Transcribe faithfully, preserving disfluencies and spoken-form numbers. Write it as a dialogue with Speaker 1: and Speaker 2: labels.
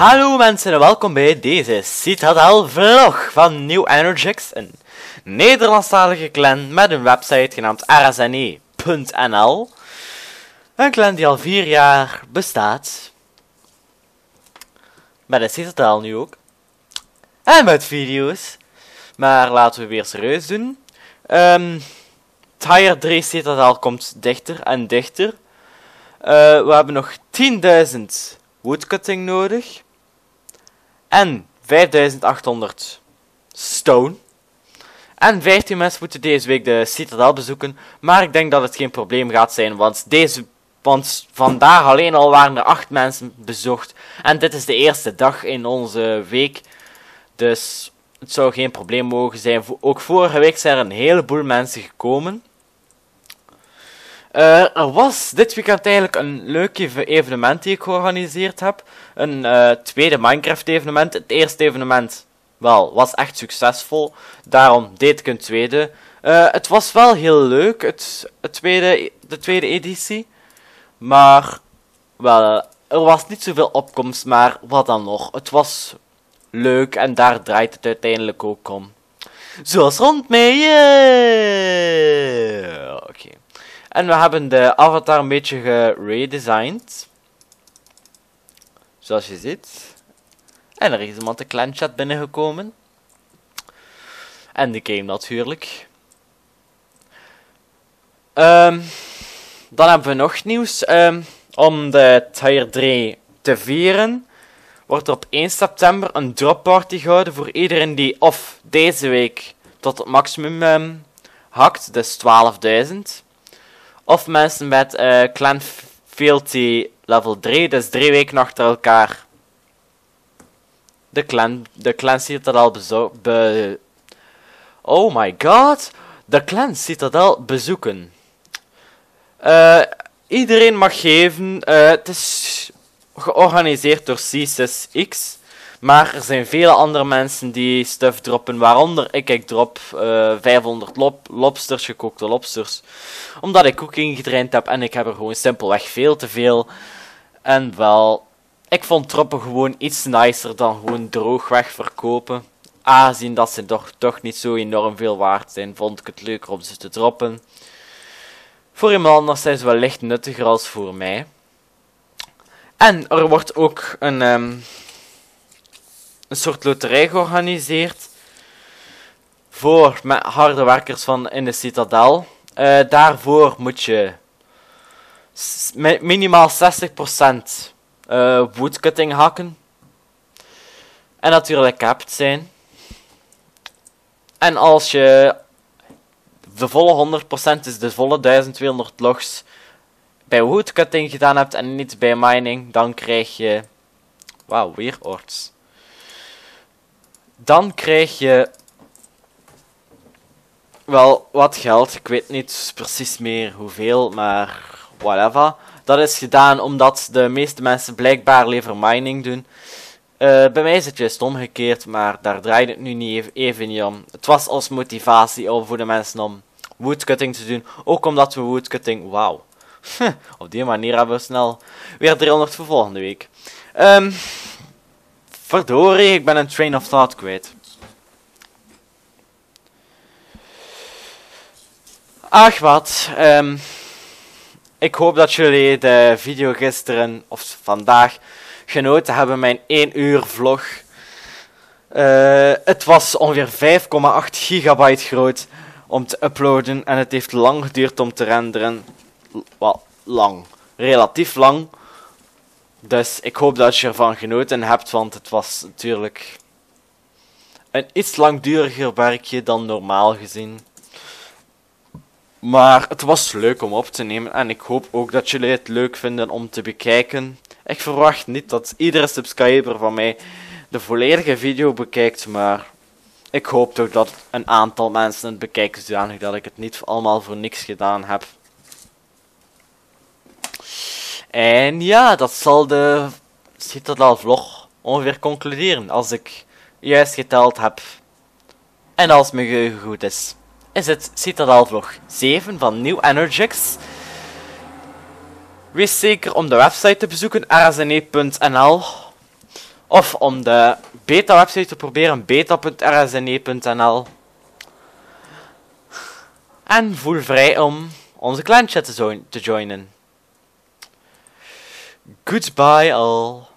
Speaker 1: Hallo mensen en welkom bij deze Citadel vlog van New Energix, een Nederlandstalige clan met een website genaamd r s n e punt n l. Een clan die al vier jaar bestaat. Met een Citadel nu ook. En met video's. Maar laten we weer serieus doen. Um, Tier drie Citadel komt dichter en dichter. Uh, we hebben nog tienduizend woodcutting nodig. En vijfduizend achthonderd stone. En vijftien mensen moeten deze week de Citadel bezoeken. Maar ik denk dat het geen probleem gaat zijn. Want, deze, want vandaag alleen al waren er acht mensen bezocht. En dit is de eerste dag in onze week. Dus het zou geen probleem mogen zijn. Ook vorige week zijn er een heleboel mensen gekomen. Uh, er was dit weekend eigenlijk een leuk evenement die ik georganiseerd heb. Een uh, tweede Minecraft evenement. Het eerste evenement wel, was echt succesvol. Daarom deed ik een tweede. Uh, het was wel heel leuk, het, het tweede, de tweede editie. Maar wel, er was niet zoveel opkomst, maar wat dan nog. Het was leuk en daar draait het uiteindelijk ook om. Zoals rond mij. Yeah. Oké. Okay. En we hebben de avatar een beetje geredesigned. Zoals je ziet. En er is iemand de clanchat binnengekomen. En de game natuurlijk. Um, dan hebben we nog nieuws. Um, om de Tier drie te vieren wordt er op één september een drop party gehouden voor iedereen die of deze week tot het maximum um, hakt. Dus twaalfduizend. Of mensen met uh, Clan Fealty level drie, dus drie weken achter elkaar de clan, de clan Citadel bezo be Oh my god! De clan Citadel bezoeken. Uh, iedereen mag geven. Uh, het is georganiseerd door C zes X. Maar er zijn vele andere mensen die stuff droppen, waaronder ik, ik drop uh, vijfhonderd lop lobsters, gekookte lobsters. Omdat ik cooking getraind heb en ik heb er gewoon simpelweg veel te veel. En wel, ik vond droppen gewoon iets nicer dan gewoon droogweg verkopen. Aangezien dat ze toch, toch niet zo enorm veel waard zijn, vond ik het leuker om ze te droppen. Voor iemand anders zijn ze wellicht nuttiger als voor mij. En er wordt ook een... Um, een soort loterij georganiseerd voor met harde werkers van in de Citadel. Uh, daarvoor moet je minimaal zestig procent uh, woodcutting hakken. En natuurlijk capped zijn. En als je de volle honderd procent, dus de volle duizend tweehonderd logs bij woodcutting gedaan hebt en niet bij mining, dan krijg je... Wauw, weer orts. Dan krijg je wel wat geld. Ik weet niet precies meer hoeveel, maar whatever. Dat is gedaan omdat de meeste mensen blijkbaar liever mining doen. Uh, bij mij is het juist omgekeerd, maar daar draait het nu niet even, even niet om. Het was als motivatie voor de mensen om woodcutting te doen. Ook omdat we woodcutting... Wauw. Op die manier hebben we snel weer driehonderd voor volgende week. Um, Verdorie, ik ben een train of thought kwijt. Ach wat. Um, ik hoop dat jullie de video gisteren of vandaag genoten hebben. Mijn één uur vlog. Uh, het was ongeveer vijf komma acht gigabyte groot om te uploaden. En het heeft lang geduurd om te renderen. Wel, lang. Relatief lang. Dus ik hoop dat je ervan genoten hebt, want het was natuurlijk een iets langduriger werkje dan normaal gezien. Maar het was leuk om op te nemen en ik hoop ook dat jullie het leuk vinden om te bekijken. Ik verwacht niet dat iedere subscriber van mij de volledige video bekijkt, maar ik hoop toch dat een aantal mensen het bekijken, zodanig dat ik het niet allemaal voor niks gedaan heb. En ja, dat zal de Citadel vlog ongeveer concluderen als ik juist geteld heb. En als mijn geheugen goed is, is het Citadel vlog zeven van New Energix. Wees zeker om de website te bezoeken, r s n e punt n l. Of om de beta-website te proberen, beta punt r s n e punt n l. En voel vrij om onze clan chat te, zo te joinen. Goodbye all.